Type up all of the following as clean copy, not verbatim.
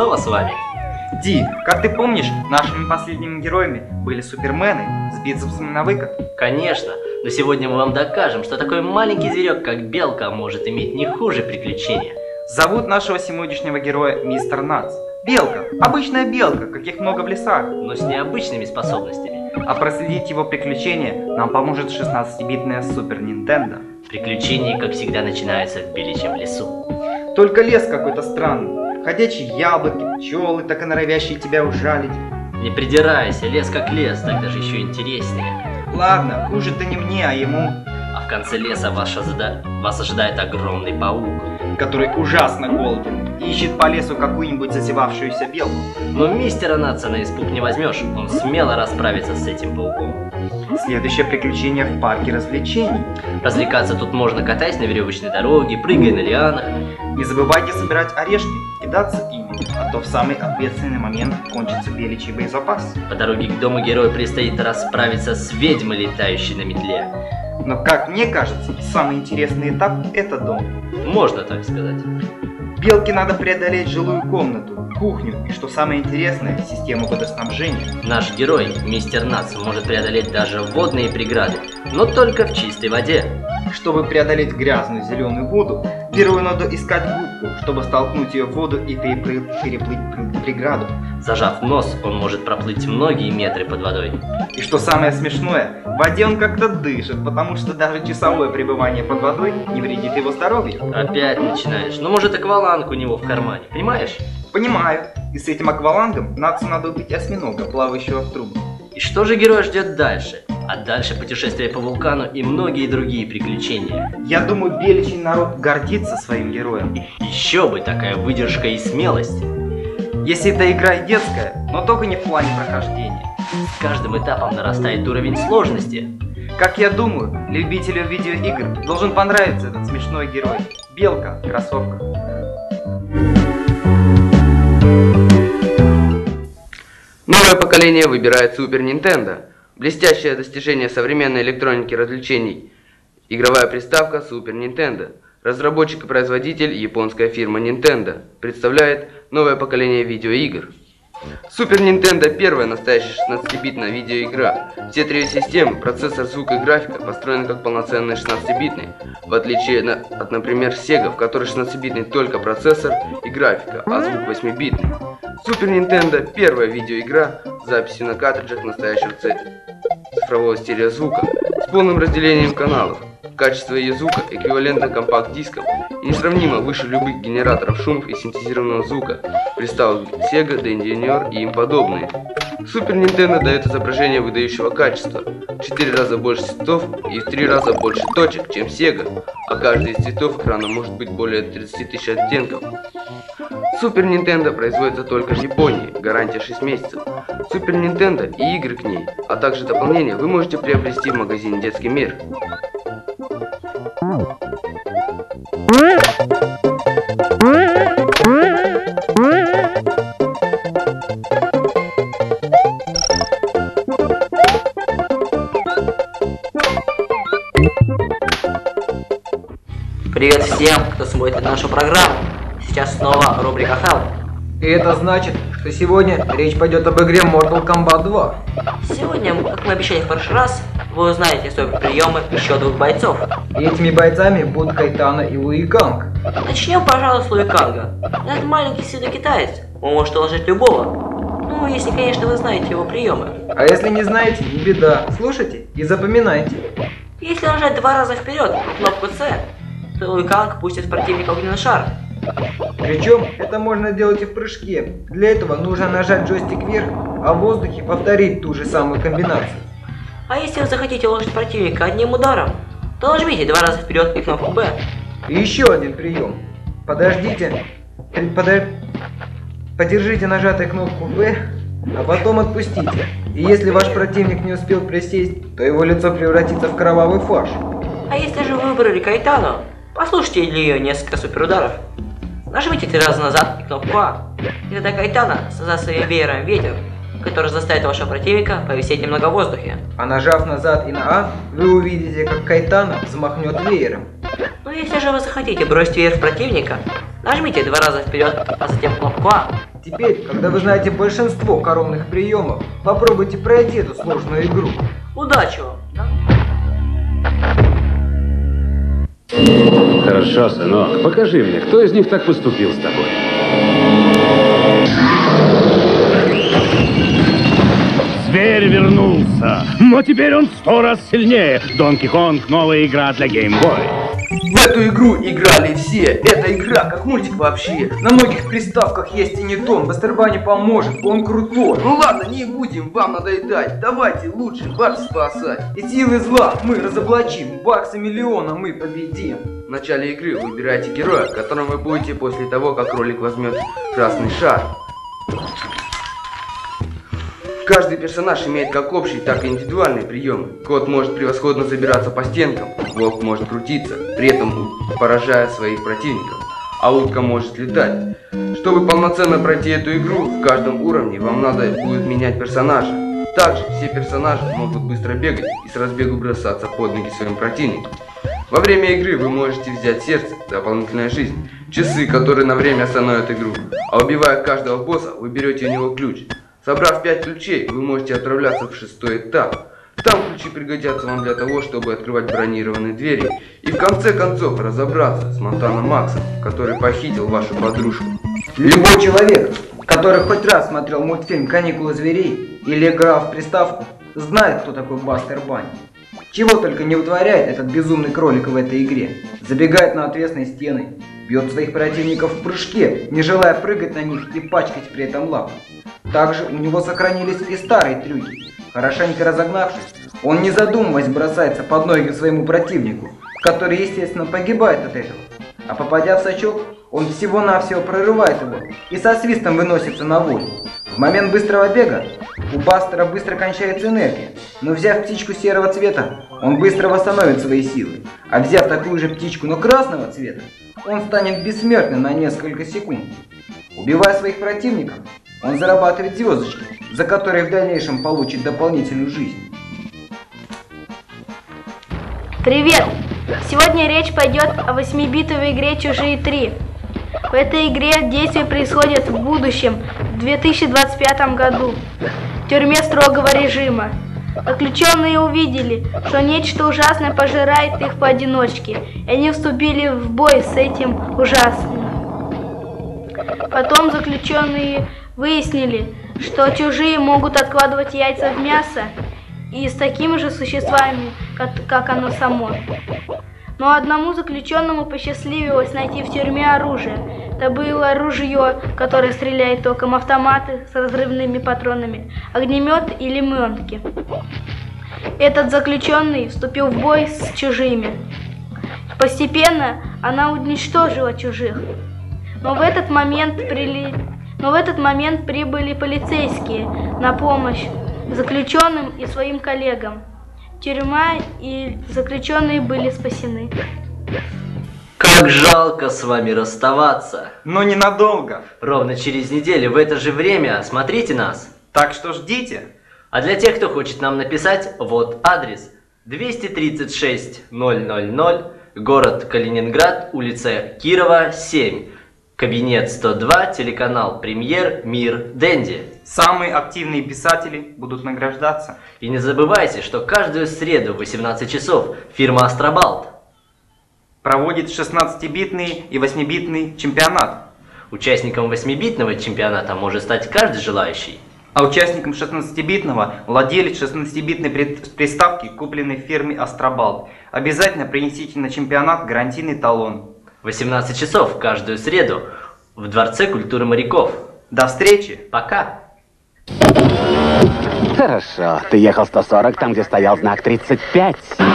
снова с вами. Ди, как ты помнишь, нашими последними героями были супермены с бицепсами на выкат? Конечно, но сегодня мы вам докажем, что такой маленький зверек, как белка, может иметь не хуже приключения. Зовут нашего сегодняшнего героя мистер Нац. Белка, обычная белка, каких много в лесах. Но с необычными способностями. А проследить его приключения нам поможет 16-битная Супер Нинтендо. Приключения, как всегда, начинаются в беличьем лесу. Только лес какой-то странный. Ходячие яблоки, пчелы, так и норовящие тебя ужалить. Не придирайся, лес как лес, так даже еще интереснее. Ладно, хуже-то не мне, а ему. А в конце леса вас ожидает огромный паук, который ужасно голоден и ищет по лесу какую-нибудь зазевавшуюся белку. Но мистера Натса на испуг не возьмешь, он смело расправится с этим пауком. Следующее приключение в парке развлечений. Развлекаться тут можно, катаясь на веревочной дороге, прыгая на лианах. Не забывайте собирать орешки, кидаться ими, а то в самый ответственный момент кончится беличий боезапас. По дороге к дому герою предстоит расправиться с ведьмой, летающей на метле. Но, как мне кажется, самый интересный этап – это дом. Можно так сказать. Белке надо преодолеть жилую комнату, кухню и, что самое интересное, систему водоснабжения. Наш герой, мистер Натс, может преодолеть даже водные преграды, но только в чистой воде. Чтобы преодолеть грязную зеленую воду, герою надо искать губку, чтобы столкнуть ее в воду и переплыть преграду. Зажав нос, он может проплыть многие метры под водой. И что самое смешное, в воде он как-то дышит, потому что даже часовое пребывание под водой не вредит его здоровью. Опять начинаешь. Ну, может, акваланг у него в кармане, понимаешь? Понимаю. И с этим аквалангом Натсу надо убить осьминога, плавающего в трубах. И что же героя ждет дальше? А дальше путешествие по вулкану и многие другие приключения. Я думаю, беличий народ гордится своим героем. Еще бы, такая выдержка и смелость. Если эта игра и детская, но только не в плане прохождения. С каждым этапом нарастает уровень сложности. Как я думаю, любителю видеоигр должен понравиться этот смешной герой. Белка, кроссовка. Новое поколение выбирает Супер Нинтендо. Блестящее достижение современной электроники развлечений. Игровая приставка Супер Нинтендо. Разработчик и производитель, японская фирма Nintendo, представляет новое поколение видеоигр. Супер Нинтендо – первая настоящая 16-битная видеоигра. Все три системы, процессор, звук и графика построены как полноценные 16-битные, в отличие от, например, Sega, в которой 16-битный только процессор и графика, а звук 8-битный. Супер Нинтендо – первая видеоигра с записью на картриджах настоящего цифрового стереозвука с полным разделением каналов. Качество ее звука эквивалентно компакт-дискам и несравнимо выше любых генераторов шумов и синтезированного звука, приставок Sega, Dendy Junior и им подобные. Супер Nintendo дает изображение выдающего качества, в 4 раза больше цветов и в 3 раза больше точек, чем Sega, а каждый из цветов экрана может быть более 30 тысяч оттенков. Супер Nintendo производится только в Японии, гарантия 6 месяцев. Супер Nintendo и игры к ней, а также дополнения вы можете приобрести в магазине «Детский мир». Привет всем, кто смотрит нашу программу. Сейчас снова рубрика Help. И это значит, что сегодня речь пойдет об игре Mortal Kombat 2. Сегодня, как мы обещали в прошлый раз, вы узнаете суперприемы еще двух бойцов. И этими бойцами будут Кайтана и Луи Канг. Начнем, пожалуй, с Луи Канга. Этот маленький светокитаец. Он может уложить любого. Ну, если, конечно, вы знаете его приемы. А если не знаете, не беда. Слушайте и запоминайте. Если нажать 2 раза вперед кнопку С, то Луи Канг пустит в противника огненный шар. Причем это можно делать и в прыжке. Для этого нужно нажать джойстик вверх, а в воздухе повторить ту же самую комбинацию. А если вы захотите уложить противника одним ударом, то нажмите 2 раза вперед и кнопку Б. И еще один прием. Подождите. Подержите нажатой кнопку В, а потом отпустите. И если ваш противник не успел присесть, то его лицо превратится в кровавый фарш. А если же вы выбрали Кайтану, послушайте для ее несколько суперударов. Нажмите 3 раза назад и кнопку А. И тогда Кайтана создаст своим веером ветер, который заставит вашего противника повисеть немного в воздухе. А нажав назад и на А, вы увидите, как Кайтана взмахнет веером. Но если же вы захотите бросить веер в противника, нажмите 2 раза вперед, а затем кнопку А. Теперь, когда вы знаете большинство коронных приемов, попробуйте пройти эту сложную игру. Удачи вам! Хорошо, сынок, покажи мне, кто из них так поступил с тобой. Зверь вернулся, но теперь он 100 раз сильнее. Donkey Kong — новая игра для Game Boy. В эту игру играли все. Эта игра как мультик вообще. На многих приставках есть и не тон, Бастер не поможет, он крутой. Ну ладно, не будем вам надоедать. Давайте лучше Бакс спасать. И силы зла мы разоблачим, Бакса миллиона мы победим. В начале игры выбирайте героя, которым вы будете после того, как кролик возьмет красный шар. Каждый персонаж имеет как общие, так и индивидуальные приемы. Кот может превосходно забираться по стенкам, волк может крутиться, при этом поражая своих противников, а утка может летать. Чтобы полноценно пройти эту игру, в каждом уровне вам надо будет менять персонажа. Также все персонажи могут быстро бегать и с разбегу бросаться под ноги своим противникам. Во время игры вы можете взять сердце, дополнительная жизнь, часы, которые на время остановят игру, а убивая каждого босса, вы берете у него ключ. Собрав 5 ключей, вы можете отправляться в 6-й этап. Там ключи пригодятся вам для того, чтобы открывать бронированные двери и в конце концов разобраться с Монтана Максом, который похитил вашу подружку. Любой человек, который хоть раз смотрел мультфильм «Каникулы зверей» или играл в приставку, знает, кто такой Бастер Банни. Чего только не утворяет этот безумный кролик в этой игре. Забегает на отвесные стены, бьет своих противников в прыжке, не желая прыгать на них и пачкать при этом лапы. Также у него сохранились и старые трюки. Хорошенько разогнавшись, он не задумываясь бросается под ноги своему противнику, который, естественно, погибает от этого. А попадя в сачок, он всего-навсего прорывает его и со свистом выносится на волю. В момент быстрого бега у Бастера быстро кончается энергия, но взяв птичку серого цвета, он быстро восстановит свои силы. А взяв такую же птичку, но красного цвета, он станет бессмертным на несколько секунд. Убивая своих противников, он зарабатывает звездочки, за которые в дальнейшем получит дополнительную жизнь. Привет! Сегодня речь пойдет о 8-битовой игре «Чужие 3». В этой игре действие происходит в будущем, в 2025 году, в тюрьме строгого режима. Заключенные увидели, что нечто ужасное пожирает их поодиночке, и они вступили в бой с этим ужасным. Потом заключенные выяснили, что чужие могут откладывать яйца в мясо и с такими же существами, как оно само. Но одному заключенному посчастливилось найти в тюрьме оружие. Это было ружье, которое стреляет током, автоматы с разрывными патронами, огнемет и лимонки. Этот заключенный вступил в бой с чужими. Постепенно она уничтожила чужих. Но в этот момент прибыли полицейские на помощь заключенным и своим коллегам. Тюрьма и заключенные были спасены. Как жалко с вами расставаться. Но ненадолго. Ровно через неделю в это же время смотрите нас. Так что ждите. А для тех, кто хочет нам написать, вот адрес: 236 000, город Калининград, улица Кирова, 7. Кабинет 102, телеканал «Премьер», «Мир», «Дэнди». Самые активные писатели будут награждаться. И не забывайте, что каждую среду в 18 часов фирма «Астрабалт» проводит 16-битный и 8-битный чемпионат. Участником 8-битного чемпионата может стать каждый желающий. А участником 16-битного владелец 16-битной приставки, купленной в фирме «Астрабалт». Обязательно принесите на чемпионат гарантийный талон. 18 часов каждую среду в Дворце культуры моряков. До встречи! Пока! Хорошо, ты ехал 140 там, где стоял знак 35.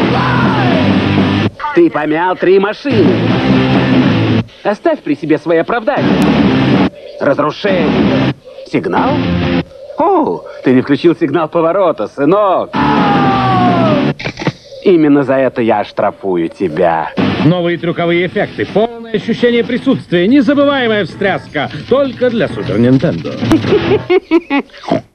Ты помял 3 машины. Оставь при себе свои оправдания. Разрушение. Сигнал? О, ты не включил сигнал поворота, сынок. Именно за это я оштрафую тебя. Новые трюковые эффекты, полное ощущение присутствия, незабываемая встряска, только для Супер Нинтендо.